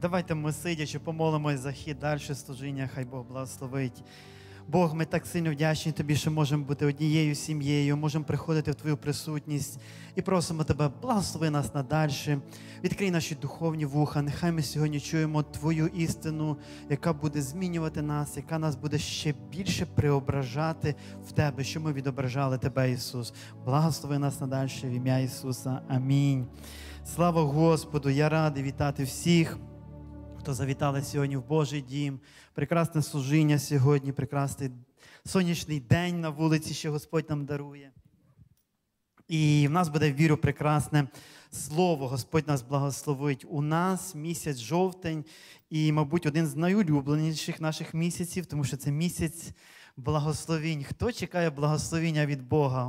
Давайте ми, сидячи, помолимось за хід далі служіння, хай Бог благословить. Бог, ми так сильно вдячні Тобі, що можемо бути однією сім'єю, можемо приходити в Твою присутність і просимо Тебе, благослови нас надальше, відкрий наші духовні вуха, нехай ми сьогодні чуємо Твою істину, яка буде змінювати нас, яка нас буде ще більше преображати в Тебе, що ми відображали Тебе, Ісус. Благослови нас надальше в ім'я Ісуса. Амінь. Слава Господу! Я радий вітати всіх, хто завітали сьогодні в Божий дім. Прекрасне служіння сьогодні, прекрасний сонячний день на вулиці, що Господь нам дарує. І в нас буде, вірю, прекрасне слово. Господь нас благословить. У нас місяць жовтень і, мабуть, один з найулюбленіших наших місяців, тому що це місяць благословінь. Хто чекає благословіння від Бога?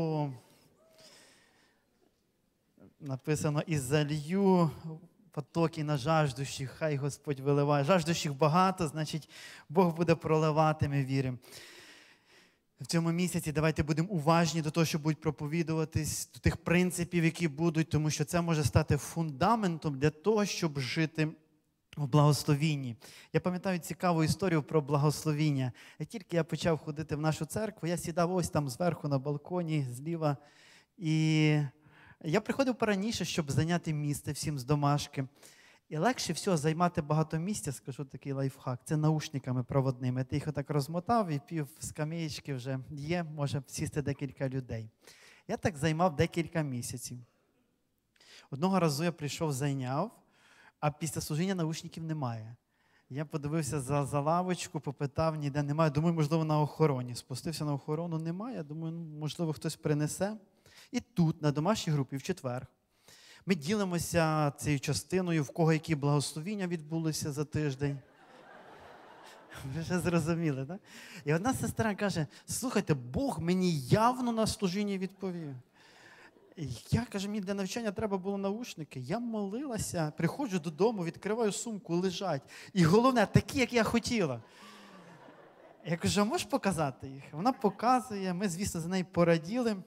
Написано, і залью потоки на жаждущих, хай Господь виливає. Жаждущих багато, значить, Бог буде проливати, ми віримо. В цьому місяці давайте будемо уважні до того, що будуть проповідуватись, до тих принципів, які будуть, тому що це може стати фундаментом для того, щоб жити в благословінні. Я пам'ятаю цікаву історію про благословіння. Як тільки я почав ходити в нашу церкву, я сідав ось там зверху на балконі, зліва, і я приходив пораніше, щоб зайняти місце всім з домашки. І легше всього займати багато місця, скажу такий лайфхак, це наушниками проводними. Ти їх отак розмотав і пів скамеєчки вже є, може сісти декілька людей. Я так займав декілька місяців. Одного разу я прийшов, зайняв, а після служіння наушників немає. Я подивився за лавочку, попитав, ніде немає. Думаю, можливо, на охороні. Спустився на охорону, немає. Думаю, можливо, хтось принесе. І тут, на домашній групі, в четвер, ми ділимося цією частиною, в кого які благословіння відбулися за тиждень. Ви вже зрозуміли, так? І одна сестра каже, слухайте, Бог мені явно на служіння відповів. І я, каже, мені для навчання треба було наушники. Я молилася, приходжу додому, відкриваю сумку, лежать. І головне, такі, як я хотіла. Я кажу, а можеш показати їх? Вона показує, ми, звісно, за нею пораділи.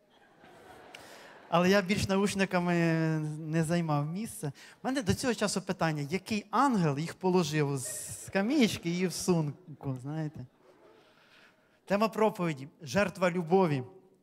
Але я більш наушниками не займав місце. У мене до цього часу питання, який ангел їх положив з камінечки і в сумку, знаєте? Тема проповіді – жертва любові.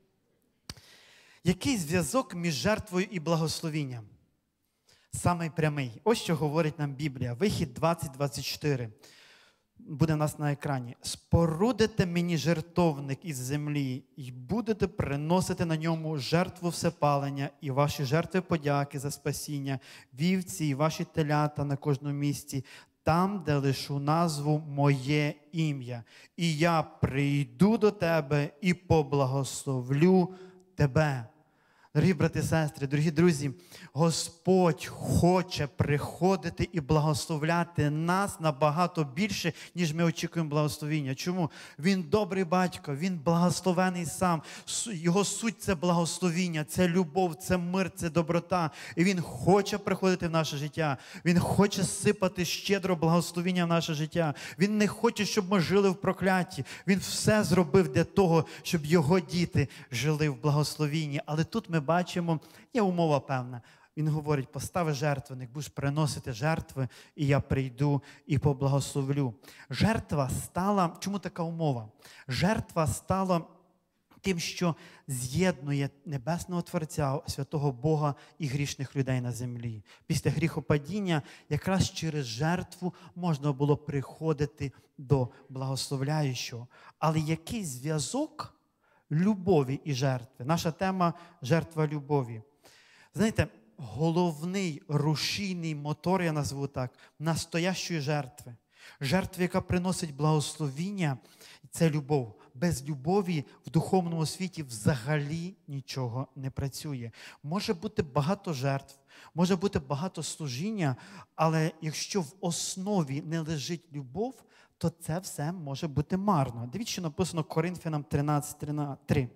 Який зв'язок між жертвою і благословінням? Самий прямий. Ось що говорить нам Біблія. Вихід 20:24. Буде у нас на екрані. «Спорудите мені жертовник із землі, і будете приносити на ньому жертву всепалення, і ваші жертви подяки за спасіння, вівці і ваші телята на кожному місці, там, де лишу назву моє ім'я. І я прийду до тебе і поблагословлю тебе». Дорогі брати і сестри, дорогі друзі, Господь хоче приходити і благословляти нас набагато більше, ніж ми очікуємо благословіння. Чому? Він добрий батько, він благословений сам. Його суть – це благословіння, це любов, це мир, це доброта. І він хоче приходити в наше життя. Він хоче сипати щедро благословіння в наше життя. Він не хоче, щоб ми жили в прокляті. Він все зробив для того, щоб його діти жили в благословінні. Але тут ми бачимо, є умова певна. Він говорить, постави жертвенник, будеш приносити жертви, і я прийду і поблагословлю. Жертва стала, чому така умова? Жертва стала тим, що з'єднує Небесного Творця, святого Бога і грішних людей на землі. Після гріхопадіння якраз через жертву можна було приходити до благословляючого. Але який зв'язок любові і жертви? Наша тема – жертва любові. Знаєте, головний рушійний мотор, я назву так, настоящої жертви. Жертва, яка приносить благословіння – це любов. Без любові в духовному світі взагалі нічого не працює. Може бути багато жертв, може бути багато служіння, але якщо в основі не лежить любов, то це все може бути марно. Дивіться, що написано Коринфянам 13:3.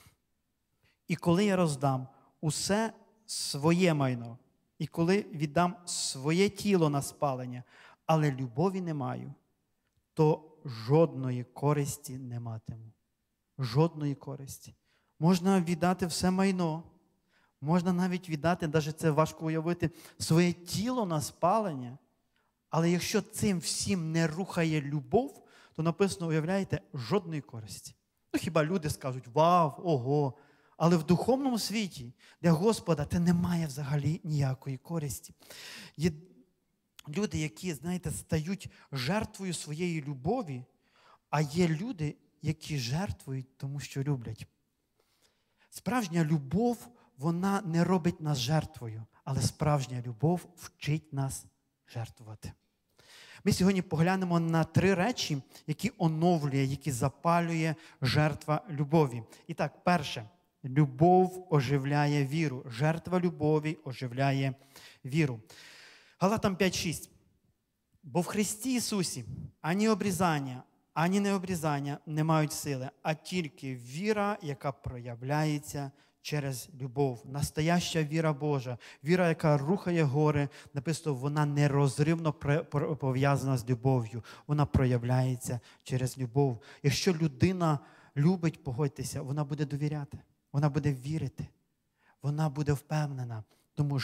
«І коли я роздам усе своє майно, і коли віддам своє тіло на спалення, але любові не маю, то жодної користі не матиму». Жодної користі. Можна віддати все майно, можна навіть віддати, навіть це важко уявити, своє тіло на спалення, Але якщо цим всім не рухає любов, то написано, уявляєте, жодної користі. Ну хіба люди скажуть, вау, ого. Але в духовному світі для Господа це немає взагалі ніякої користі. Є люди, які, знаєте, стають жертвою своєї любові, а є люди, які жертвують, тому що люблять. Справжня любов, вона не робить нас жертвою, але справжня любов вчить нас жертвувати. Ми сьогодні поглянемо на 3 речі, які оновлює, які запалює жертва любові. І так, перше. Любов оживляє віру. Жертва любові оживляє віру. Галатам 5:6. Бо в Христі Ісусі ані обрізання, ані необрізання не мають сили, а тільки віра, яка проявляється через любов. Настояща віра Божа, віра, яка рухає гори, написано, вона нерозривно пов'язана з любов'ю. Вона проявляється через любов. Якщо людина любить, погодьтеся, вона буде довіряти. Вона буде вірити, вона буде впевнена. Тому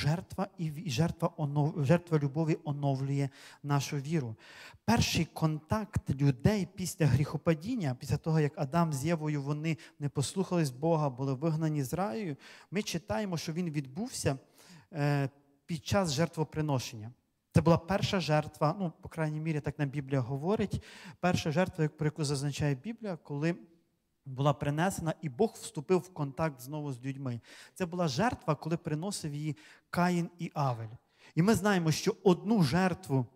жертва любові оновлює нашу віру. Перший контакт людей після гріхопадіння, після того, як Адам з Євою, вони не послухались Бога, були вигнані з раю, ми читаємо, що він відбувся під час жертвоприношення. Це була перша жертва, ну, по крайній мірі, так нам Біблія говорить, перша жертва, про яку зазначає Біблія, коли була принесена, і Бог вступив в контакт знову з людьми. Це була жертва, коли приносив її Каїн і Авель. І ми знаємо, що одну жертву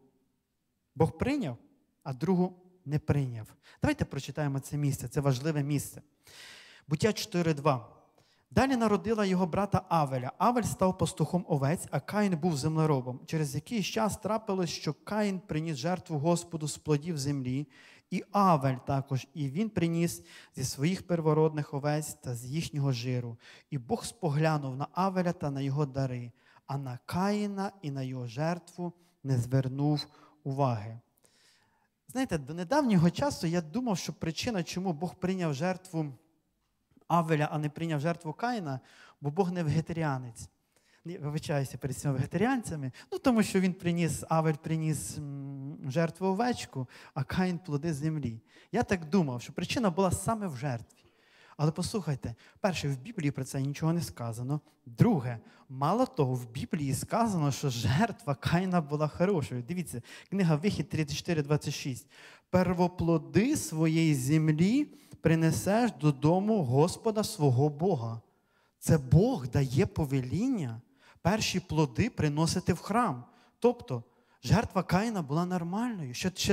Бог прийняв, а другу не прийняв. Давайте прочитаємо це місце, це важливе місце. Буття 4:2. Далі народила його брата Авеля. Авель став пастухом овець, а Каїн був землеробом. Через якийсь час трапилось, що Каїн приніс жертву Господу з плодів землі, і Авель також, і він приніс зі своїх первородних овець та з їхнього жиру. І Бог споглянув на Авеля та на його дари, а на Каїна і на його жертву не звернув уваги. Знаєте, до недавнього часу я думав, що причина, чому Бог прийняв жертву Авеля, а не прийняв жертву Каїна, бо Бог не вегетаріанець. Вибачаюся перед цими вегетаріанцями, тому що Авель приніс жертву овечку, а Каїн плоди землі. Я так думав, що причина була саме в жертві. Але послухайте, перше, в Біблії про це нічого не сказано. Друге, мало того, в Біблії сказано, що жертва Каїна була хорошою. Дивіться, книга Вихід 34:26. «Первоплоди своєї землі принесеш додому Господа свого Бога». Це Бог дає повеління перші плоди приносити в храм. Тобто, жертва Каїна була нормальною.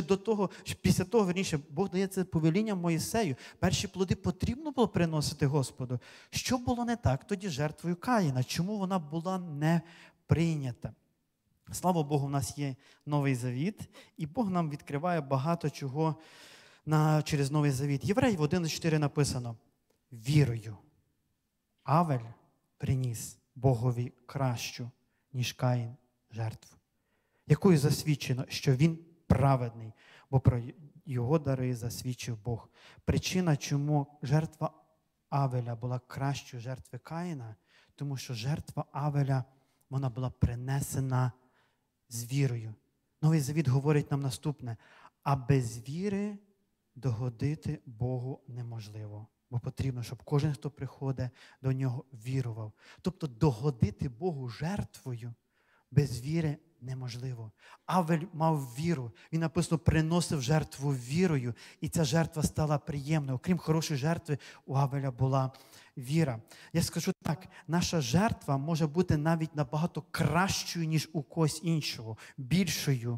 Після того, Бог дає це повеління Моїсею. Перші плоди потрібно було приносити Господу. Що було не так тоді з жертвою Каїна? Чому вона була не прийнята? Слава Богу, в нас є Новий Завіт, і Бог нам відкриває багато чого через Новий Завіт. Євреїв 1:4 написано: «Вірою Авель приніс Богові кращу, ніж Каїн, жертву, якою засвідчено, що він праведний, бо про його дари засвідчив Бог». Причина, чому жертва Авеля була кращою жертви Каїна, тому що жертва Авеля, вона була принесена з вірою. Новий Завіт говорить нам наступне: «А без віри догодити Богу неможливо». Бо потрібно, щоб кожен, хто приходить до нього, вірував. Тобто догодити Богу жертвою без віри неможливо. Авель мав віру. Він, написано, приносив жертву вірою, і ця жертва стала приємною. Окрім хорошої жертви, у Авеля була віра. Я скажу так, наша жертва може бути навіть набагато кращою, ніж у когось іншого, більшою,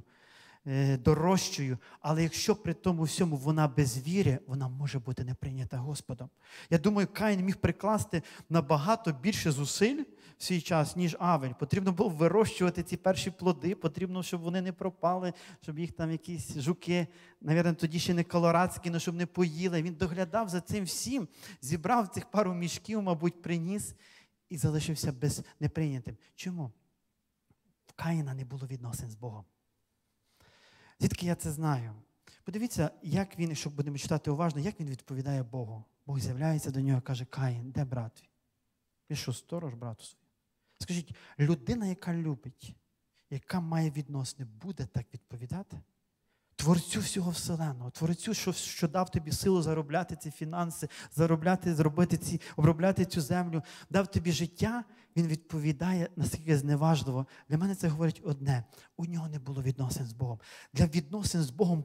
дорожчою, але якщо при тому всьому вона без віри, вона може бути не прийнята Господом. Я думаю, Каїн міг прикласти набагато більше зусиль в свій час, ніж Авель. Потрібно було вирощувати ці перші плоди, потрібно, щоб вони не пропали, щоб їх там якісь жуки, навіть тоді ще не колорадські, але щоб не поїли. Він доглядав за цим всім, зібрав цих пару мішків, мабуть, приніс і залишився неприйнятим. Чому? В Каїна не було відносин з Богом. Звідки я це знаю? Подивіться, як він, якщо будемо читати уважно, як він відповідає Богу. Бог з'являється до нього і каже: «Каїн, де брат твій?» Він що, сторож брату своєму? Скажіть, людина, яка любить, яка має відносини, буде так відповідати? Творцю всього вселеного, Творцю, що дав тобі силу заробляти ці фінанси, обробляти цю землю, дав тобі життя, він відповідає, наскільки зневажливо. Для мене це говорить одне. У нього не було відносин з Богом. Для відносин з Богом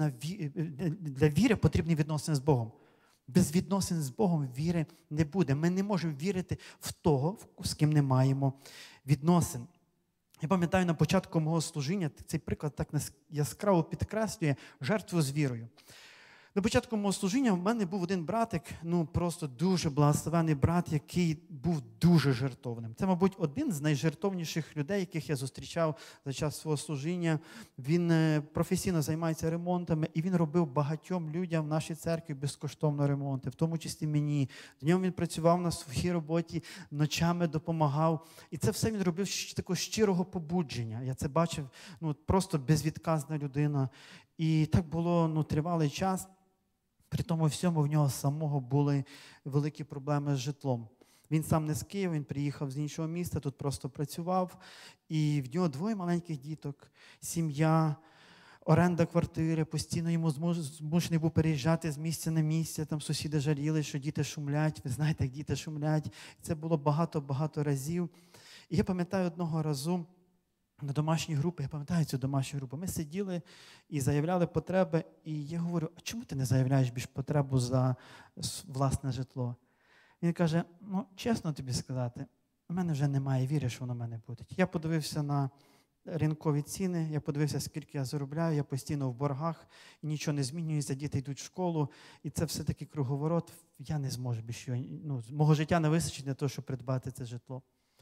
для віри потрібні відносини з Богом. Без відносин з Богом віри не буде. Ми не можемо вірити в того, з ким не маємо відносин. Я пам'ятаю, на початку мого служіння цей приклад так яскраво підкреслює жертву з вірою. На початку мого служіння в мене був один братик, просто дуже благословений брат, який був дуже жертовним. Це, мабуть, один з найжертовніших людей, яких я зустрічав за час свого служіння. Він професійно займається ремонтами, і він робив багатьом людям в нашій церкві безкоштовно ремонти, в тому числі мені. Днем він працював на сухій роботі, ночами допомагав. І це все він робив з такого щирого побудження. Я це бачив, просто безвідказна людина. І так було тривалий час. При тому всьому в нього самого були великі проблеми з житлом. Він сам не з Києва, він приїхав з іншого міста, тут просто працював. І в нього 2 маленьких діток, сім'я, оренда квартири, постійно йому змушений був переїжджати з місця на місце. Там сусіди жаліли, що діти шумлять. Ви знаєте, як діти шумлять. Це було багато-багато разів. І я пам'ятаю одного разу, на домашній групі, я пам'ятаю цю домашню групу, ми сиділи і заявляли потреби, і я говорю, а чому ти не заявляєш більш потребу за власне житло? Він каже, чесно тобі сказати, у мене вже немає віри, що воно в мене буде. Я подивився на ринкові ціни, я подивився, скільки я заробляю, я постійно в боргах, і нічого не змінюється, діти йдуть в школу, і це все-таки круговорот, я не зможу більше, мого життя не вистачить для того, щоб придбати це житло.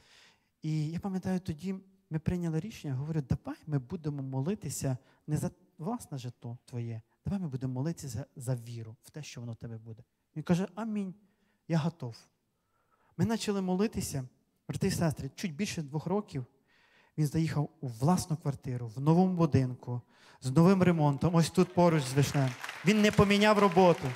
І я пам'ятаю тоді, ми прийняли рішення, говорю, давай ми будемо молитися не за власне житло твоє, давай ми будемо молитися за віру, в те, що воно в тебе буде. Він каже, амінь, я готов. Ми почали молитися, брати і сестри, чуть більше 2 років він заїхав у власну квартиру, в новому будинку, з новим ремонтом, ось тут поруч з Вишнем. Він не поміняв роботу.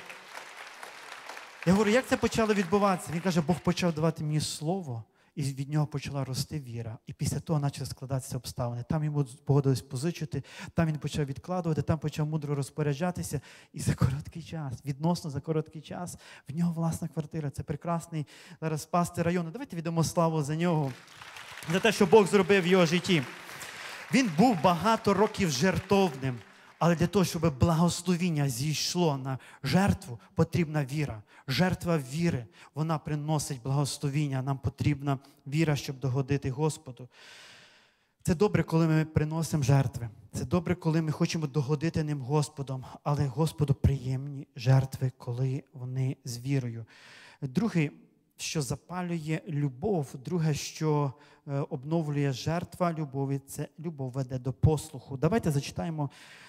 Я говорю, як це почало відбуватися? Він каже, Бог почав давати мені слово, і від нього почала рости віра. І після того почали складатися обставини. Там йому погодились позичити, там він почав відкладувати, там почав мудро розпоряджатися. І за короткий час, відносно за короткий час, в нього власна квартира. Це прекрасний зараз пастир району. Давайте віддамо славу за нього, за те, що Бог зробив в його житті. Він був багато років жертовним. Але для того, щоб благословіння зійшло на жертву, потрібна віра. Жертва віри, вона приносить благословіння. Нам потрібна віра, щоб догодити Господу. Це добре, коли ми приносимо жертви. Це добре, коли ми хочемо догодити ним Господом. Але Господу приємні жертви, коли вони з вірою. Друге, що запалює любов, друге, що обновлює жертва любові, це любов веде до послуху. Давайте зачитаємо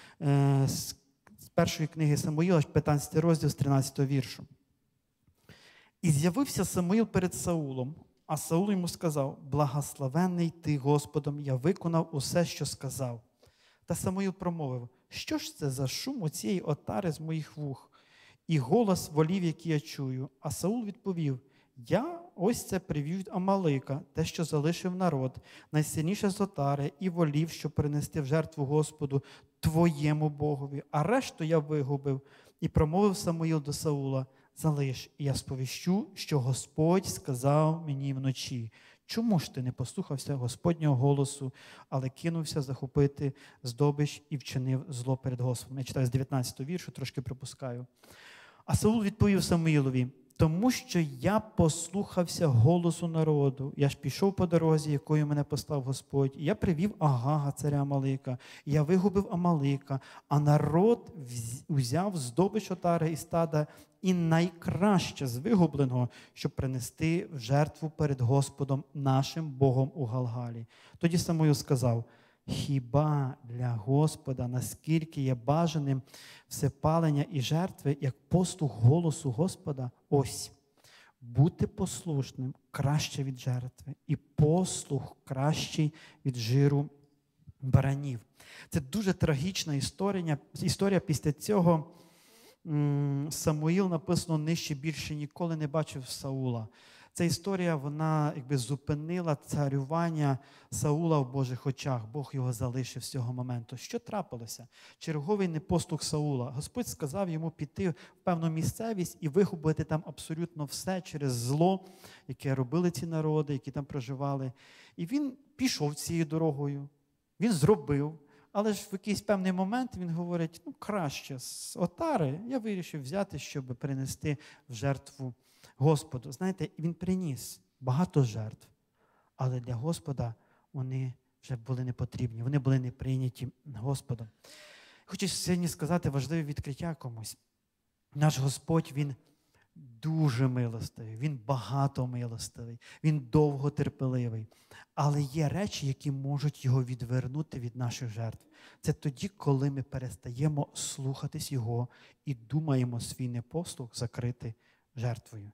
з першої книги Самуїла, 15 розділ з 13 віршу. «І з'явився Самуїл перед Саулом, а Саул йому сказав, благословенний ти Господом, я виконав усе, що сказав. Та Самуїл промовив, що ж це за шум у цієї отари з моїх вух і голос волів, які я чую? А Саул відповів, я ось це привів від Амалика, те, що залишив народ, найсильніше з отари і волів, щоб принести в жертву Господу твоєму Богові. А решту я вигубив. І промовив Самуїл до Саула, залиш, і я сповіщу, що Господь сказав мені вночі. Чому ж ти не послухався Господнього голосу, але кинувся захопити здобич і вчинив зло перед Господом? Я читаю з 19-го віршу, трошки припускаю. А Саул відповів Самуїлові, тому що я послухався голосу народу. Я ж пішов по дорозі, якою мене послав Господь. І я привів Агага, царя Амалика. І я вигубив Амалика. А народ взяв здобич отари і стада і найкраще з вигубленого, щоб принести в жертву перед Господом нашим Богом у Галгалі. Тоді Самуїл сказав, хіба для Господа, наскільки є бажаним всепалення і жертви, як послух голосу Господа? Ось, бути послушним краще від жертви, і послух кращий від жиру баранів. Це дуже трагічна історія. Після цього Самуїл, написано, нижче більше ніколи не бачив Саула. Ця історія, вона якби зупинила царювання Саула в Божих очах. Бог його залишив з цього моменту. Що трапилося? Черговий непослух Саула. Господь сказав йому піти в певну місцевість і вигубити там абсолютно все через зло, яке робили ці народи, які там проживали. І він пішов цією дорогою, він зробив. Але ж в якийсь певний момент він говорить, краще з отари я вирішив взяти, щоб принести в жертву Господу. Знаєте, він приніс багато жертв, але для Господа вони вже були не потрібні, вони були не прийняті Господом. Хочу сьогодні сказати важливе відкриття комусь. Наш Господь, Він дуже милостивий, Він багато милостивий, Він довготерпеливий. Але є речі, які можуть Його відвернути від наших жертв. Це тоді, коли ми перестаємо слухатись Його і думаємо свій непослух закрити жертвою.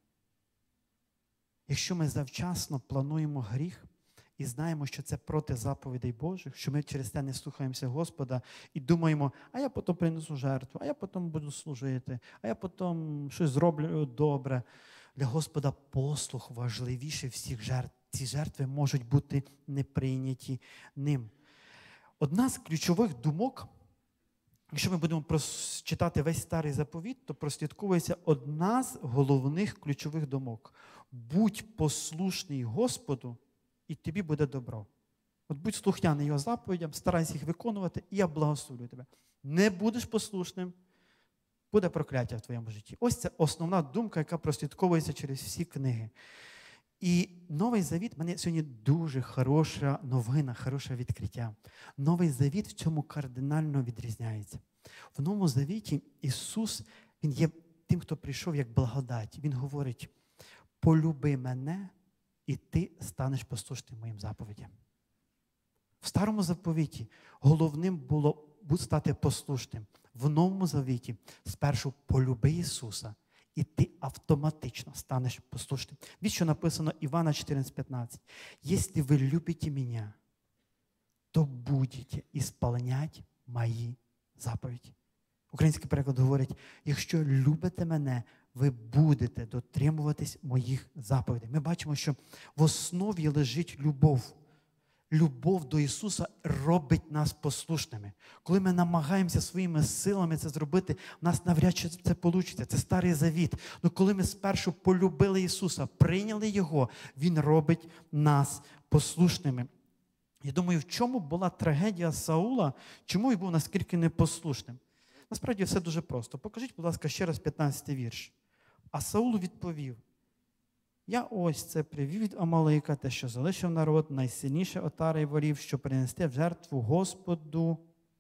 Якщо ми завчасно плануємо гріх і знаємо, що це проти заповідей Божих, що ми через це не слухаємося Господа і думаємо, а я потім принесу жертву, а я потім буду служити, а я потім щось зроблю добре. Для Господа послух важливіший всіх жертв. Ці жертви можуть бути не прийняті ним. Одна з ключових думок, якщо ми будемо читати весь Старий Заповіт, то прослідковується одна з головних ключових думок. Будь послушний Господу, і тобі буде добро. От будь слухняний Його заповідям, старайся їх виконувати, і я благословлю тебе. Не будеш послушним, буде прокляття в твоєму житті. Ось це основна думка, яка прослідковується через всі книги. І Новий Завіт, в мене сьогодні дуже хороша новина, хороше відкриття. Новий Завіт в цьому кардинально відрізняється. В Новому Завіті Ісус, Він є тим, хто прийшов як благодать. Він говорить, полюби мене, і ти станеш послушним моїм заповідям. В Старому Заповіті головним було стати послушним. В Новому Завіті спершу полюби Ісуса, і ти автоматично станеш послушним. Від що написано Івана 14:15. «Если вы любите меня, то будете исполнять мої заповіді». Український переклад говорить, якщо любите мене, ви будете дотримуватись моїх заповідей. Ми бачимо, що в основі лежить любов. Любов до Ісуса робить нас послушними. Коли ми намагаємося своїми силами це зробити, в нас навряд чи це вийде. Це Старий Завіт. Але коли ми спершу полюбили Ісуса, прийняли Його, Він робить нас послушними. Я думаю, в чому була трагедія Саула, чому він був наскільки непослушним? Насправді все дуже просто. Покажіть, будь ласка, ще раз 15-й вірш. А Саул відповів, я ось це привів від Амалика, те, що залишив народ, найсильніше отари й ворів, що принести в жертву Господу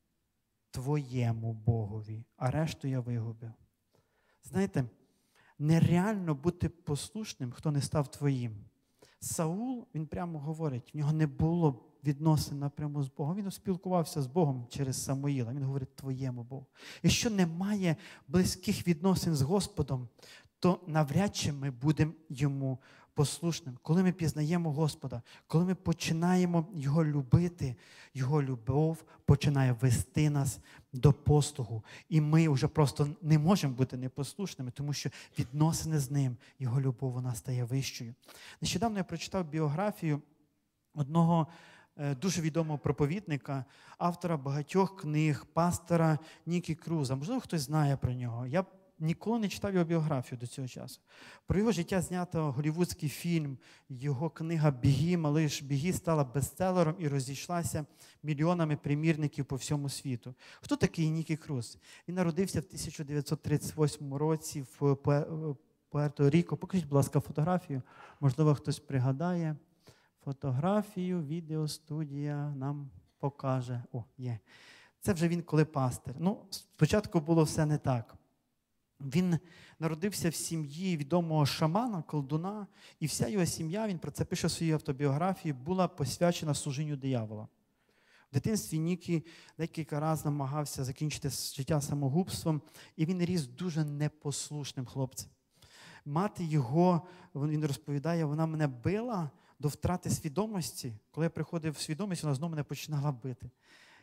твоєму Богові, а решту я вигубив. Знаєте, нереально бути послушним, хто не став твоїм. Саул, він прямо говорить, в нього не було відносин напряму з Богом. Він спілкувався з Богом через Самуїла. Він говорить твоєму Богу. Якщо немає близьких відносин з Господом, то навряд чи ми будемо йому послушним. Коли ми пізнаємо Господа, коли ми починаємо Його любити, Його любов починає вести нас до послуху. І ми вже просто не можемо бути непослушними, тому що відносини з Ним, Його любов, вона стає вищою. Нещодавно я прочитав біографію одного дуже відомого проповідника, автора багатьох книг, пастора Нікі Круза. Можливо, хтось знає про нього. Я ніколи не читав його біографію до цього часу. Про його життя знято голлівудський фільм, його книга «Біги», «Малиш Біги» стала бестселером і розійшлася мільйонами примірників по всьому світу. Хто такий Нікі Круз? Він народився в 1938 році в Пуерто-Ріко. Покажіть, будь ласка, фотографію. Можливо, хтось пригадає. Фотографію, відеостудія нам покаже. О, є. Це вже він коли пастир. Спочатку було все не так. Він народився в сім'ї відомого шамана, колдуна, і вся його сім'я, він про це пише в своїй автобіографії, була посвячена служінню диявола. В дитинстві Нікі декілька разів намагався закінчити життя самогубством, і він ріс дуже непослушним хлопцем. Мати його, він розповідає, вона мене била до втрати свідомості. Коли я приходив в свідомість, вона знову мене починала бити.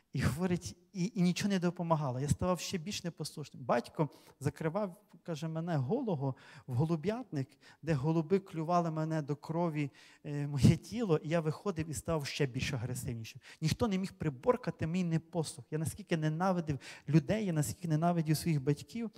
І говорить, і нічого не допомагало. Я ставав ще більш непослушним. Батько закривав, каже, мене голого в голуб'ятник, де голуби клювали мене до крові моє тіло, і я виходив і став ще більш агресивнішим. Ніхто не міг приборкати мій непослух. Я наскільки ненавидив людей, я наскільки ненавидів своїх батьків.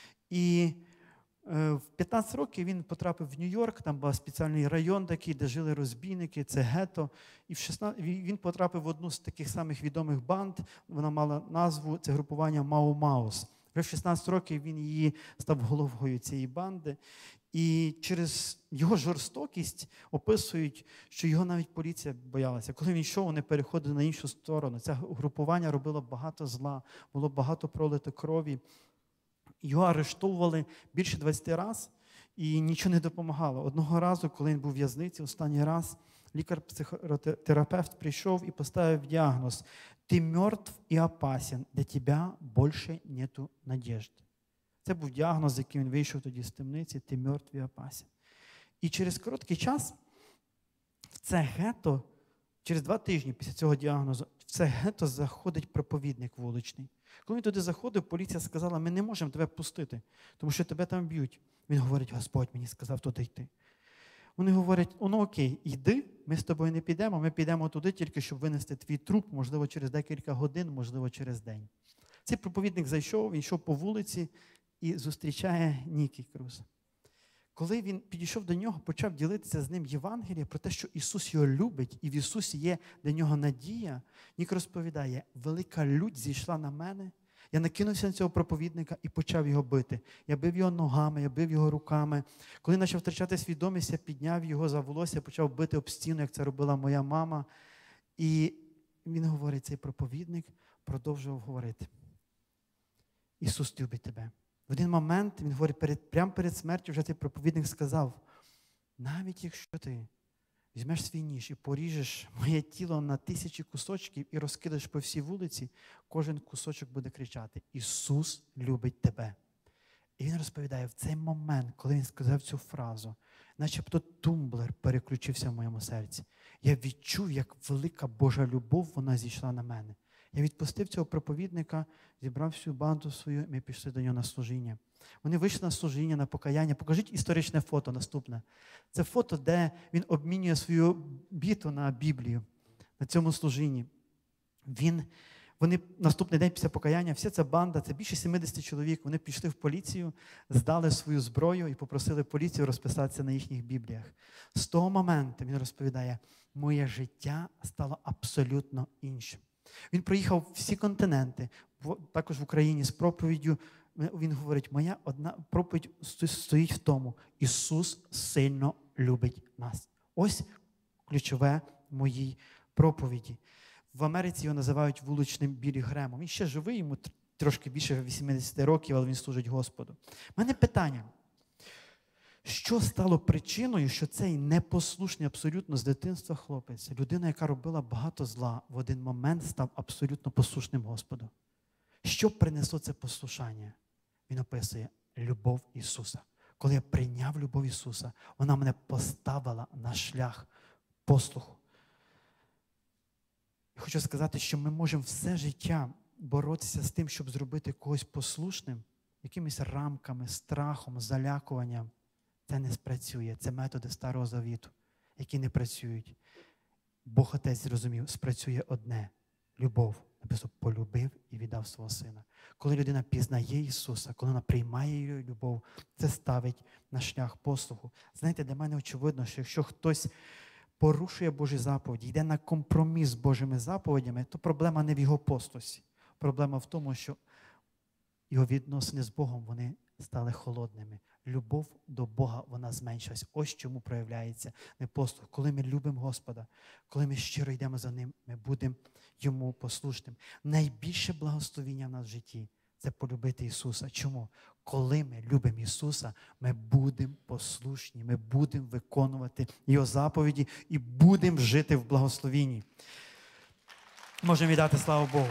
І в 15 років він потрапив в Нью-Йорк, там був спеціальний район такий, де жили розбійники, це гетто. І він потрапив в одну з таких самих відомих банд, вона мала назву, це групування Мау-Маус. Вже в 16 років він її став головою цієї банди. І через його жорстокість описують, що його навіть поліція боялася. Коли він йшов, вони переходили на іншу сторону. Це групування робило багато зла, було багато пролито крові. Його арештовували більше 20 разів, і нічого не допомагало. Одного разу, коли він був в в'язниці, останній раз, лікар-психотерапевт прийшов і поставив діагноз: «Ти мертв і опасен, для тебе більше нету надежди». Це був діагноз, з яким він вийшов тоді з темниці: «Ти мертв і опасен». І через короткий час в це гетто, через 2 тижні після цього діагнозу, в це гетто заходить проповідник вуличний. Коли він туди заходив, поліція сказала: «Ми не можемо тебе пустити, тому що тебе там б'ють». Він говорить: «Господь мені сказав туди йти». Вони говорять: «Ну окей, йди, ми з тобою не підемо, ми підемо туди тільки, щоб винести твій труп, можливо, через декілька годин, можливо, через день». Цей проповідник зайшов, він йшов по вулиці і зустрічає Нікі Круз. Коли він підійшов до нього, почав ділитися з ним Євангеліє про те, що Ісус його любить, і в Ісусі є для нього надія, Нік розповідає: «Велика лють зійшла на мене, я накинувся на цього проповідника і почав його бити. Я бив його ногами, я бив його руками. Коли почав втрачати свідомість, я підняв його за волосся, почав бити об стіну, як це робила моя мама». І він говорить, цей проповідник продовжував говорити: «Ісус любить тебе». В один момент, він говорить, прямо перед смертю вже цей проповідник сказав: «Навіть якщо ти візьмеш свій ніж і поріжеш моє тіло на 1000 кусочків і розкидаєш по всій вулиці, кожен кусочок буде кричати: Ісус любить тебе». І він розповідає, в цей момент, коли він сказав цю фразу, начебто тумблер переключився в моєму серці. Я відчув, як велика Божа любов, вона зійшла на мене. Я відпустив цього проповідника, зібрав всю банду свою, ми пішли до нього на служіння. Вони вийшли на служіння, на покаяння. Покажіть історичне фото наступне. Це фото, де він обмінює свою біту на Біблію, на цьому служінні. Вони наступний день після покаяння, вся ця банда, це більше 70 чоловік, вони пішли в поліцію, здали свою зброю і попросили поліцію розписатися на їхніх Бібліях. З того моменту, він розповідає, моє життя стало абсолютно іншим. Він проїхав всі континенти, також в Україні з проповіддю. Він говорить, моя одна проповідь стоїть в тому: Ісус сильно любить нас. Ось ключове в моїй проповіді. В Америці його називають вуличним Біллі Гремом. Він ще живий, йому трошки більше 80 років, але він служить Господу. У мене питання. Що стало причиною, що цей непослушний абсолютно з дитинства хлопець, людина, яка робила багато зла, в один момент став абсолютно послушним Господу? Що принесло це послушання? Він описує любов Ісуса. Коли я прийняв любов Ісуса, вона мене поставила на шлях послуху. Я хочу сказати, що ми можемо все життя боротися з тим, щоб зробити когось послушним, якимись рамками, страхом, залякуванням. Це не спрацює. Це методи Старого Завіту, які не працюють. Бог Отець зрозумів, спрацює одне – любов. Написано, полюбив і віддав свого сина. Коли людина пізнає Ісуса, коли вона приймає його любов, це ставить на шлях послуху. Знаєте, для мене очевидно, що якщо хтось порушує Божі заповіді, йде на компроміс з Божими заповідями, то проблема не в його послусі. Проблема в тому, що його відносини з Богом, вони стали холодними. Любов до Бога, вона зменшилась. Ось чому проявляється непослух. Коли ми любимо Господа, коли ми щиро йдемо за Ним, ми будемо Йому послушним. Найбільше благословіння в нас в житті – це полюбити Ісуса. Чому? Коли ми любимо Ісуса, ми будемо послушні, ми будемо виконувати Його заповіді і будемо жити в благословінні. Можемо віддати славу Богу.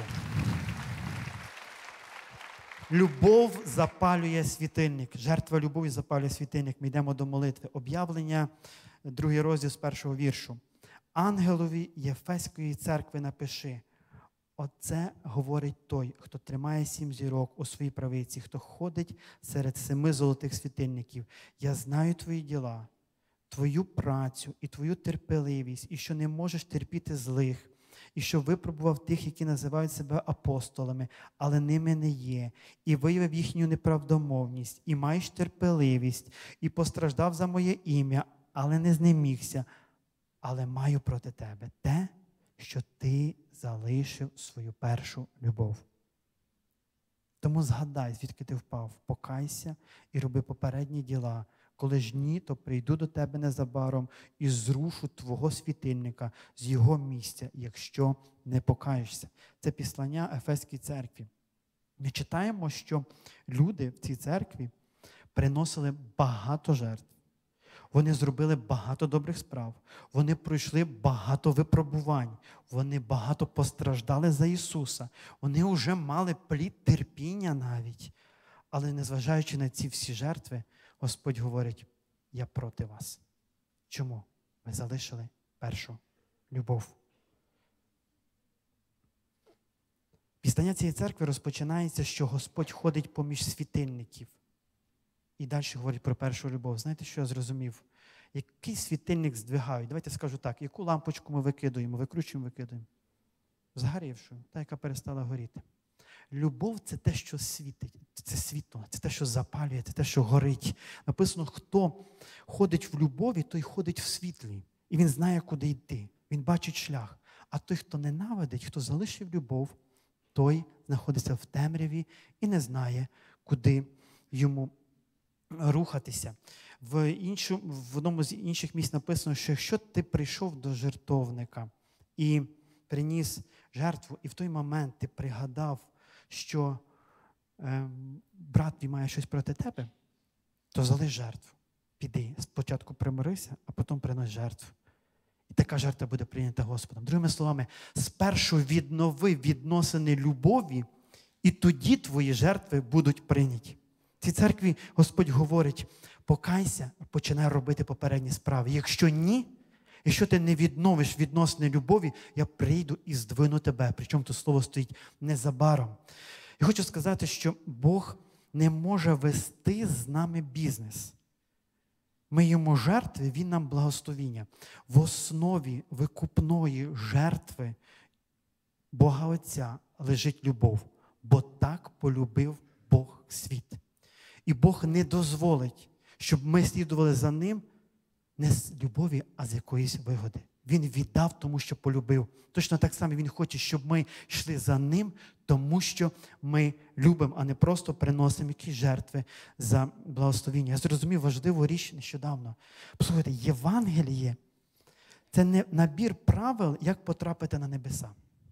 Любов запалює світильник. Жертва любові запалює світильник. Ми йдемо до молитви. Об'явлення, 2 розділ з 1 віршу. Ангелові Єфеської церкви напиши. Оце говорить той, хто тримає 7 зірок у своїй правиці, хто ходить серед 7 золотих світильників. Я знаю твої діла, твою працю і твою терпеливість, і що не можеш терпіти злих, і що випробував тих, які називають себе апостолами, але ними не є, і виявив їхню неправдомовність, і маєш терпеливість, і постраждав за моє ім'я, але не знемігся. Але маю проти тебе те, що ти залишив свою першу любов. Тому згадай, звідки ти впав, покайся і роби попередні діла. Коли ж ні, то прийду до тебе незабаром і зрушу твого світильника з його місця, якщо не покаєшся. Це післання Ефеській церкві. Ми читаємо, що люди в цій церкві приносили багато жертв. Вони зробили багато добрих справ. Вони пройшли багато випробувань. Вони багато постраждали за Ісуса. Вони вже мали плід терпіння навіть. Але незважаючи на ці всі жертви, Господь говорить, я проти вас. Чому? Ви залишили першу любов. Післання цієї церкви розпочинається, що Господь ходить поміж світильників. І далі говорить про першу любов. Знаєте, що я зрозумів? Який світильник здвигають? Давайте скажу так, яку лампочку ми викидуємо, викручуємо, викидаємо? Згорівшу, та, яка перестала горіти. Любов – це те, що світить, це світло, це те, що запалює, це те, що горить. Написано, хто ходить в любові, той ходить в світлі. І він знає, куди йти. Він бачить шлях. А той, хто ненавидить, хто залишив любов, той знаходиться в темряві і не знає, куди йому рухатися. В одному з інших місць написано, що якщо ти прийшов до жертовника і приніс жертву, і в той момент ти пригадав, що брат твій має щось проти тебе, то залиш жертву. Піди, спочатку примирися, а потім принось жертву. І така жертва буде прийнята Господом. Другими словами, спершу віднови відносини любові, і тоді твої жертви будуть прийняті. В цій церкві Господь говорить, покайся, починай робити попередні справи. Якщо ні, якщо ти не відновиш відносини любові, я прийду і здвину тебе. Причому тут слово стоїть незабаром. Я хочу сказати, що Бог не може вести з нами бізнес. Ми йому жертви, він нам благословіння. В основі викупної жертви Бога Отця лежить любов. Бо так полюбив Бог світ. І Бог не дозволить, щоб ми слідували за ним не з любові, а з якоїсь вигоди. Він віддав, тому що полюбив. Точно так само Він хоче, щоб ми йшли за ним, тому що ми любимо, а не просто приносимо якісь жертви за благословіння. Я зрозумів важливу річ нещодавно. Послухайте, Євангеліє – це не набір правил, як потрапити на небеса.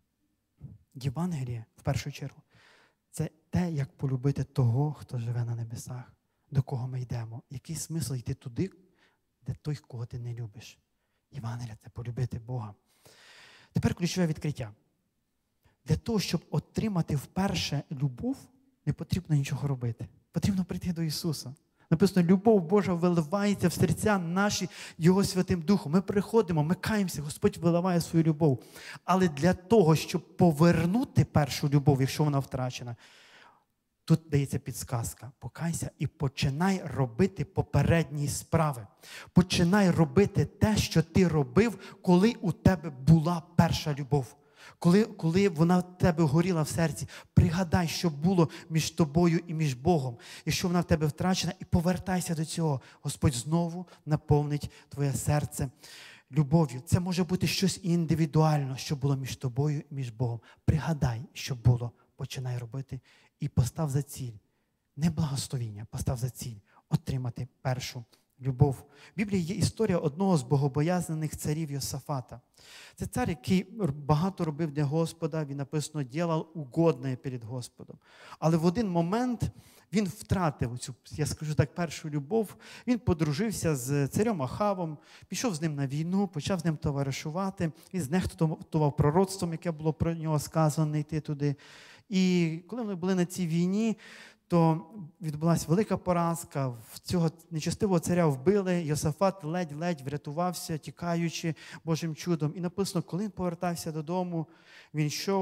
Євангеліє, в першу чергу, це те, як полюбити того, хто живе на небесах, до кого ми йдемо. Який смисл йти туди, де той, кого ти не любиш. Євангелія – це полюбити Бога. Тепер ключове відкриття. Для того, щоб отримати вперше любов, не потрібно нічого робити. Потрібно прийти до Ісуса. Написано, любов Божа виливається в серця наші Його Святим Духом. Ми приходимо, ми каємося, Господь виливає свою любов. Але для того, щоб повернути першу любов, якщо вона втрачена, тут дається підсказка. Покайся і починай робити попередні справи. Починай робити те, що ти робив, коли у тебе була перша любов. Коли вона в тебе горіла в серці, пригадай, що було між тобою і між Богом. Якщо вона в тебе втрачена, і повертайся до цього. Господь знову наповнить твоє серце любов'ю. Це може бути щось індивідуально, що було між тобою і між Богом. Пригадай, що було, починай робити і постав за ціль. Не благословіння, постав за ціль отримати першу любов. В Біблії є історія одного з богобоязнених царів Йосафата. Це цар, який багато робив для Господа, він написано, «ділав угодне перед Господом». Але в один момент він втратив цю, я скажу так, першу любов. Він подружився з царем Ахавом, пішов з ним на війну, почав з ним товаришувати. Він знехтував пророцтвом, яке було про нього сказано, не йти туди. І коли вони були на цій війні, то відбулася велика поразка. Цього нечестивого царя вбили. Йосафат ледь-ледь врятувався, тікаючи Божим чудом. І написано, коли він повертався додому, він йшов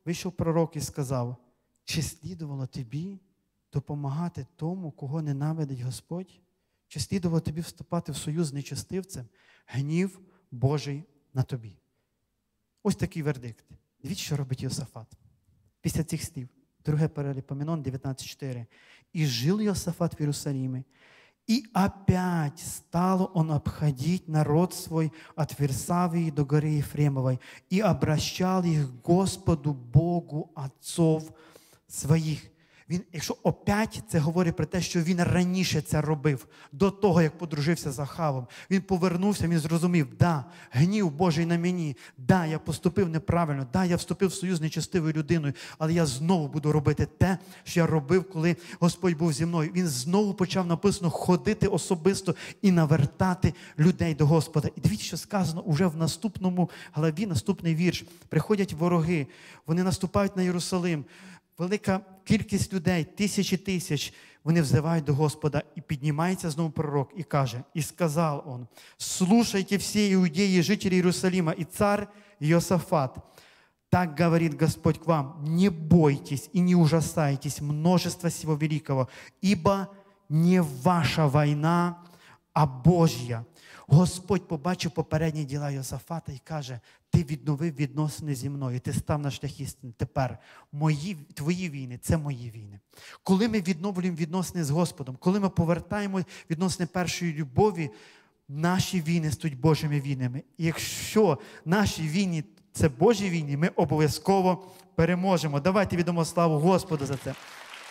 вийшов пророк і сказав, чи слідувало тобі допомагати тому, кого ненавидить Господь? Чи слідувало тобі вступати в союз з нечестивцем? Гнів Божий на тобі. Ось такий вердикт. Дивіться, що робить Йосафат. Після цих слів. 2 Паралипоменон 19:4. «И жил Йосафат в Иерусалиме, и опять стал он обходить народ свой от Версавии до горы Ефремовой, и обращал их к Господу Богу отцов своїх». Він, якщо опять це говорить про те, що він раніше це робив, до того, як подружився з Ахавом, він повернувся, він зрозумів, да, гнів Божий на мені, да, я поступив неправильно, да, я вступив в союз з нечестивою людиною, але я знову буду робити те, що я робив, коли Господь був зі мною. Він знову почав, написано, ходити особисто і навертати людей до Господа. І дивіться, що сказано уже в наступному главі, наступний вірш. Приходять вороги, вони наступають на Єрусалим. Велика кількість людей, тисяч, вони взивають до Господа. І піднімається знову пророк і каже, «І сказав он, слушайте всі иудеи, жителі Иерусалима, и царь Йосафат, так говорит Господь к вам, не бойтесь и не ужасайтесь множества сего великого, ибо не ваша война, а Божья». Господь побачив попередні діла Йосафата і каже, ти відновив відносини зі мною, ти став на шлях істини. Тепер твої війни – це мої війни. Коли ми відновлюємо відносини з Господом, коли ми повертаємо відносини першої любові, наші війни стають Божими війнами. І якщо наші війни – це Божі війни, ми обов'язково переможемо. Давайте віддамо славу Господу за це.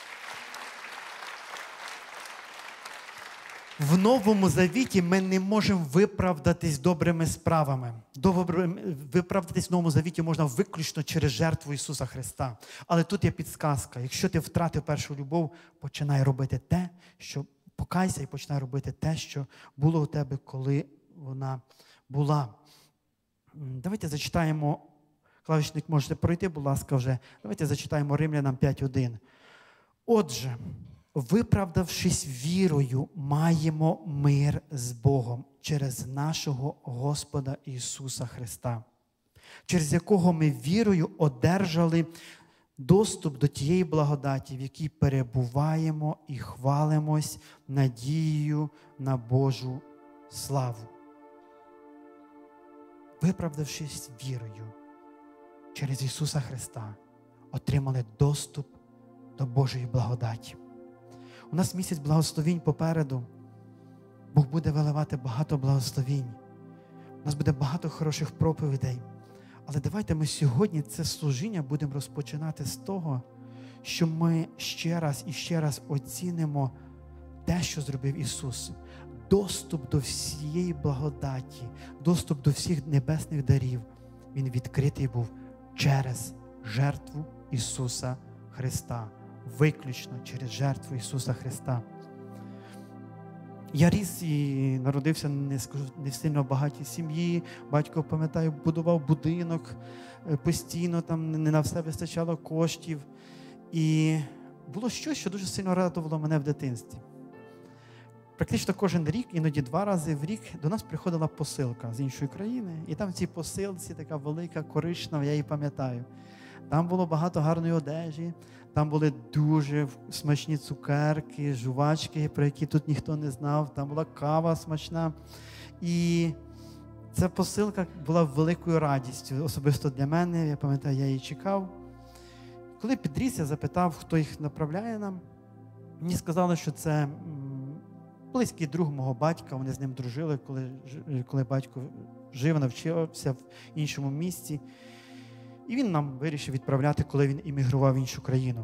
В Новому Завіті ми не можемо виправдатись добрими справами. Виправдатись в Новому Завіті можна виключно через жертву Ісуса Христа. Але тут є підсказка. Якщо ти втратив першу любов, починай робити те, що покайся і починай робити те, що було у тебе, коли вона була. Давайте зачитаємо, клавішник можете пройти, будь ласка, вже. Давайте зачитаємо Римлянам 5:1. Отже, виправдавшись вірою, маємо мир з Богом через нашого Господа Ісуса Христа, через якого ми вірою одержали доступ до тієї благодаті, в якій перебуваємо і хвалимось надією на Божу славу. Виправдавшись вірою, через Ісуса Христа отримали доступ до Божої благодаті. У нас місяць благословінь попереду. Бог буде виливати багато благословінь. У нас буде багато хороших проповідей. Але давайте ми сьогодні це служіння будемо розпочинати з того, що ми ще раз і ще раз оцінимо те, що зробив Ісус. Доступ до всієї благодаті, доступ до всіх небесних дарів. Він відкритий був через жертву Ісуса Христа. Виключно через жертву Ісуса Христа. Я ріс і народився не в сильно багатій сім'ї. Батько, пам'ятаю, будував будинок постійно, там не на все вистачало коштів. І було щось, що дуже сильно радувало мене в дитинстві. Практично кожен рік, іноді 2 рази в рік, до нас приходила посилка з іншої країни. І там в цій посилці така велика, коричнева, я її пам'ятаю. Там було багато гарної одежі, там були дуже смачні цукерки, жувачки, про які тут ніхто не знав, там була кава смачна. І ця посилка була великою радістю, особисто для мене, я пам'ятаю, я її чекав. Коли підріс, я запитав, хто їх направляє нам. Мені сказали, що це близький друг мого батька, вони з ним дружили, коли батько жив, навчився в іншому місці. І він нам вирішив відправляти, коли він іммігрував в іншу країну.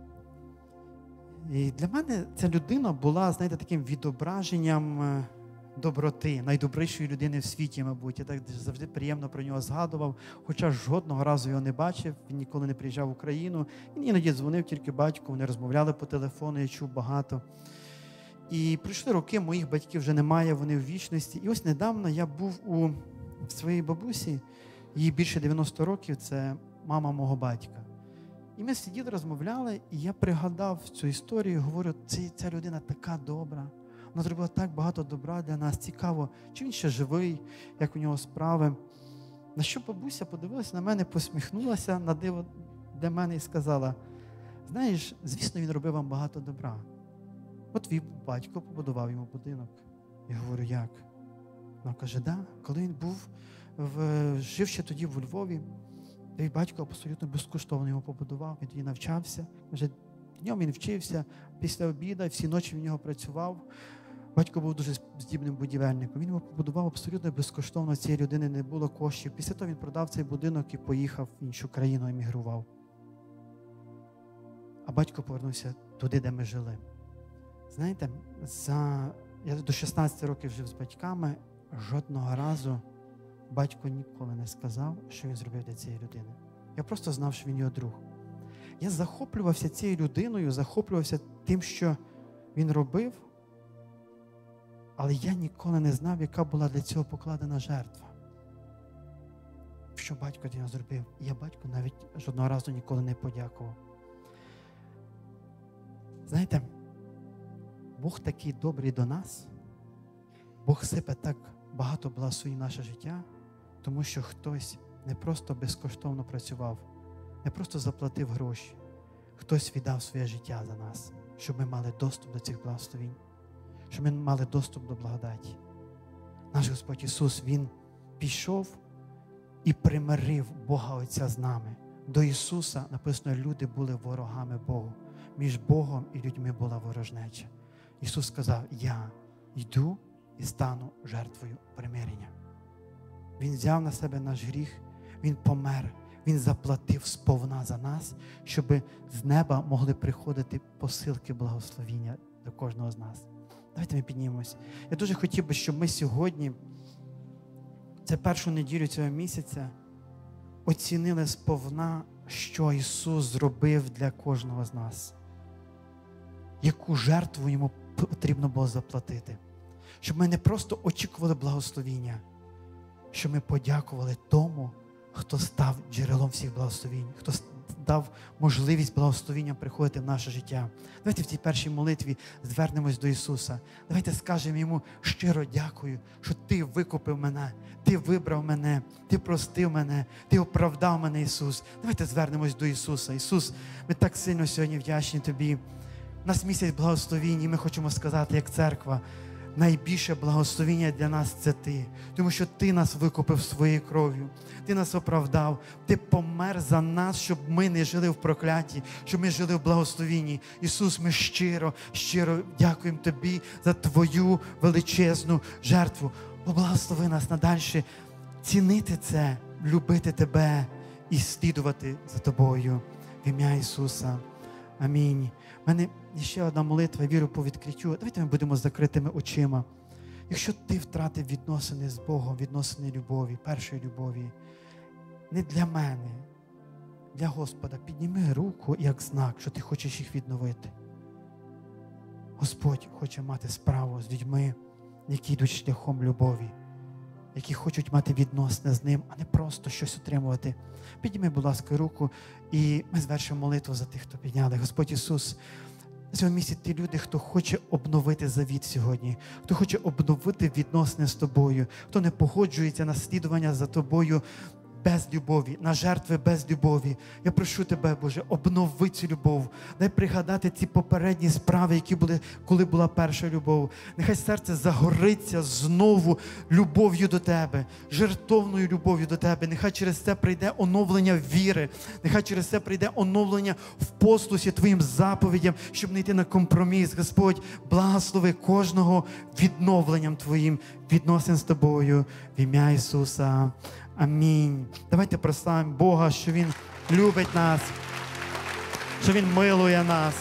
І для мене ця людина була, знаєте, таким відображенням доброти, найдобрішої людини в світі, мабуть. Я так завжди приємно про нього згадував, хоча жодного разу його не бачив, він ніколи не приїжджав в Україну. Він іноді дзвонив тільки батьку, вони розмовляли по телефону, я чув багато. І пройшли роки, моїх батьків вже немає, вони в вічності. І ось недавно я був у своїй бабусі, їй більше 90 років, це мама мого батька. І ми сиділи, розмовляли, і я пригадав цю історію, говорю, ця людина така добра, вона зробила так багато добра для нас, цікаво, чи він ще живий, як у нього справи. На що бабуся подивилася на мене, посміхнулася, на диво до мене і сказала, знаєш, звісно, він робив вам багато добра. От твій батько побудував йому будинок. Я говорю, як? Вона каже, да, коли він жив ще тоді в Львові, твій батько абсолютно безкоштовно його побудував, він тоді навчався. Каже, днем він вчився, після обіду, всі ночі в нього працював. Батько був дуже здібним будівельником. Він його побудував абсолютно безкоштовно, цієї людини не було коштів. Після того він продав цей будинок і поїхав в іншу країну, емігрував. А батько повернувся туди, де ми жили. Знаєте, я до 16 років жив з батьками, жодного разу батько ніколи не сказав, що він зробив для цієї людини. Я просто знав, що він його друг. Я захоплювався цією людиною, захоплювався тим, що він робив, але я ніколи не знав, яка була для цього покладена жертва. Що батько для нього зробив. І я батьку навіть жодного разу ніколи не подякував. Знаєте, Бог такий добрий до нас, Бог сипе так багато благословень в наше життя, тому що хтось не просто безкоштовно працював, не просто заплатив гроші, хтось віддав своє життя за нас, щоб ми мали доступ до цих благословень, щоб ми мали доступ до благодаті. Наш Господь Ісус, Він пішов і примирив Бога Отця з нами. До Ісуса написано, люди були ворогами Богу. Між Богом і людьми була ворожнеча. Ісус сказав, я йду і стану жертвою примирення. Він взяв на себе наш гріх, Він помер, Він заплатив сповна за нас, щоб з неба могли приходити посилки благословіння до кожного з нас. Давайте ми піднімемось. Я дуже хотів би, щоб ми сьогодні, це першу неділю цього місяця, оцінили сповна, що Ісус зробив для кожного з нас. Яку жертву Йому потрібно було заплатити. Щоб ми не просто очікували благословіння, щоб ми подякували тому, хто став джерелом всіх благословінь, хто дав можливість благословінням приходити в наше життя. Давайте в цій першій молитві звернемось до Ісуса. Давайте скажемо Йому щиро дякую, що Ти викупив мене, Ти вибрав мене, Ти простив мене, Ти оправдав мене, Ісус. Давайте звернемось до Ісуса. Ісус, ми так сильно сьогодні вдячні Тобі. У нас місяць благословінь, і ми хочемо сказати, як церква, найбільше благословіння для нас – це Ти. Тому що Ти нас викупив своєю кров'ю. Ти нас оправдав. Ти помер за нас, щоб ми не жили в прокляті, щоб ми жили в благословінні. Ісус, ми щиро дякуємо Тобі за Твою величезну жертву. Поблагослови нас надальше цінити це, любити Тебе і слідувати за Тобою. В ім'я Ісуса. Амінь. У мене ще одна молитва, віру по відкриттю. Давайте ми будемо з закритими очима. Якщо ти втратив відносини з Богом, відносини любові, першої любові, не для мене, для Господа, підніми руку як знак, що ти хочеш їх відновити. Господь хоче мати справу з людьми, які йдуть шляхом любові, які хочуть мати відносини з Ним, а не просто щось отримувати. Підніми, будь ласка, руку, і ми звершимо молитву за тих, хто підняли. Господь Ісус, на цьому місці ті люди, хто хоче обновити завіт сьогодні, хто хоче обновити відносини з Тобою, хто не погоджується на слідування за Тобою без любові, на жертви без любові. Я прошу Тебе, Боже, обнови цю любов. Дай пригадати ці попередні справи, які були, коли була перша любов. Нехай серце загориться знову любов'ю до Тебе, жертовною любов'ю до Тебе. Нехай через це прийде оновлення віри. Нехай через це прийде оновлення в послусі Твоїм заповідям, щоб не йти на компроміс. Господь, благослови кожного відновленням Твоїм відносин з Тобою. В ім'я Ісуса. Амінь. Давайте прославимо Бога, що Він любить нас, що Він милує нас.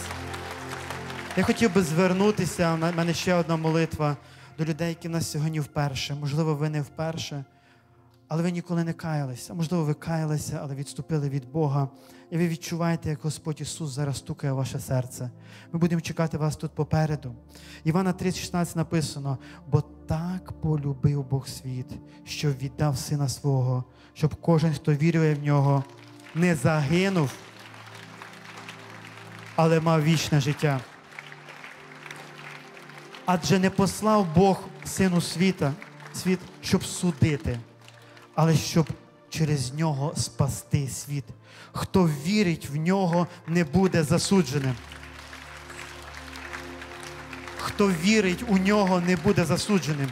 Я хотів би звернутися, в мене ще одна молитва до людей, які в нас сьогодні вперше. Можливо, ви не вперше, але ви ніколи не каялися. Можливо, ви каялися, але відступили від Бога. І ви відчуваєте, як Господь Ісус зараз стукає в ваше серце. Ми будемо чекати вас тут попереду. Івана 3:16 написано: «Бо так полюбив Бог світ, що віддав Сина Свого, щоб кожен, хто вірує в Нього, не загинув, але мав вічне життя. Адже не послав Бог Сину світ, щоб судити, але щоб через Нього спасти світ». Хто вірить в нього, не буде засудженим. Хто вірить у нього, не буде засудженим.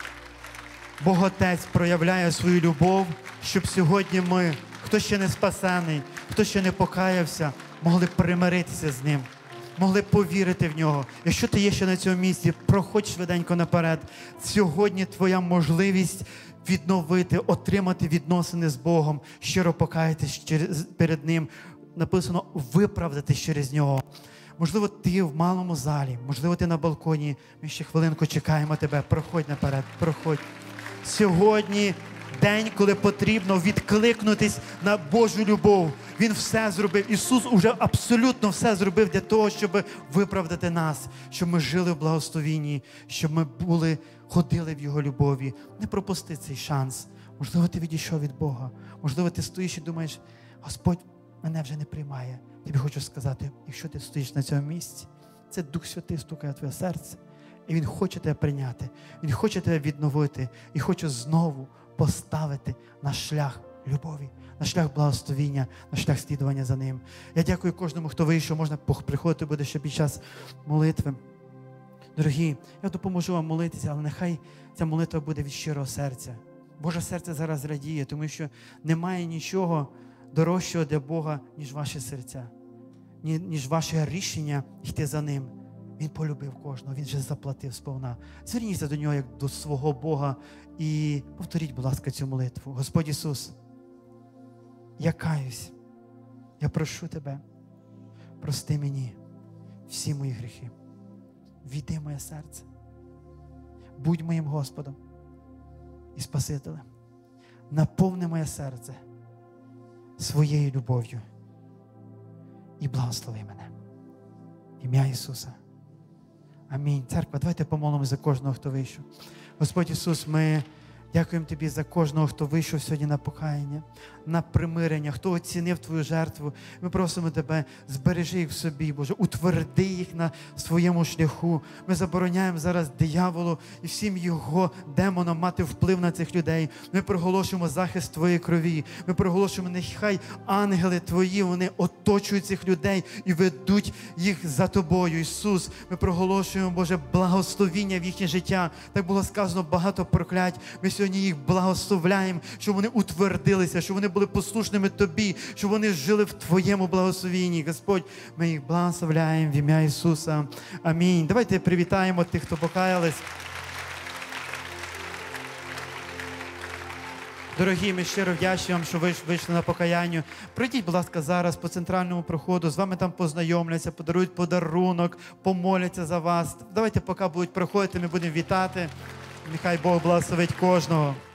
Бог Отець проявляє свою любов, щоб сьогодні ми, хто ще не спасений, хто ще не покаявся, могли примиритися з Ним, могли повірити в Нього. Якщо ти є ще на цьому місці, проходь швиденько наперед. Сьогодні твоя можливість відновити, отримати відносини з Богом, щиро покаятись перед Ним. Написано виправдатись через Нього. Можливо, ти в малому залі, можливо, ти на балконі. Ми ще хвилинку чекаємо тебе. Проходь наперед, проходь. Сьогодні день, коли потрібно відкликнутись на Божу любов. Він все зробив. Ісус уже абсолютно все зробив для того, щоб виправдати нас, щоб ми жили в благословінні, щоб ми ходили в Його любові. Не пропусти цей шанс. Можливо, ти відійшов від Бога. Можливо, ти стоїш і думаєш, Господь мене вже не приймає. Тобі хочу сказати, якщо ти стоїш на цьому місці, це Дух Святий стукає в твоє серце. І Він хоче тебе прийняти. Він хоче тебе відновити. І хоче знову поставити на шлях любові, на шлях благословіння, на шлях слідування за Ним. Я дякую кожному, хто вийшов. Можна приходити буде ще під час молитви. Дорогі, я допоможу вам молитися, але нехай ця молитва буде від щирого серця. Боже серце зараз радіє, тому що немає нічого дорожчого для Бога, ніж ваші серця, ніж ваше рішення йти за Ним. Він полюбив кожного, Він вже заплатив сповна. Зверніться до Нього як до свого Бога і повторіть, будь ласка, цю молитву. Господь Ісус, я каюсь, я прошу Тебе, прости мені всі мої гріхи. Війди в моє серце. Будь моїм Господом і Спасителем. Наповни моє серце своєю любов'ю і благослови мене. В ім'я Ісуса. Амінь. Церква, давайте помолимося за кожного, хто вийшов. Господь Ісус, ми дякуємо Тобі за кожного, хто вийшов сьогодні на покаяння, на примирення, хто оцінив Твою жертву. Ми просимо Тебе, збережи їх в собі, Боже, утверди їх на своєму шляху. Ми забороняємо зараз дияволу і всім його демонам мати вплив на цих людей. Ми проголошуємо захист Твоєї крові. Ми проголошуємо, нехай ангели Твої, вони оточують цих людей і ведуть їх за Тобою. Ісус, ми проголошуємо, Боже, благословіння в їхнє життя. Так було сказано багато проклять. Ми сьогодні їх благословляємо, щоб вони утвердилися, щоб вони були послушними Тобі, щоб вони жили в Твоєму благословінні. Господь, ми їх благословляємо в ім'я Ісуса. Амінь. Давайте привітаємо тих, хто покаялись. Дорогі, ми щиро вдячні вам, що ви вийшли на покаянню. Пройдіть, будь ласка, зараз по центральному проходу, з вами там познайомляться, подарують подарунок, помоляться за вас. Давайте, поки будуть проходити, ми будемо вітати. Нехай Бог благословить кожного.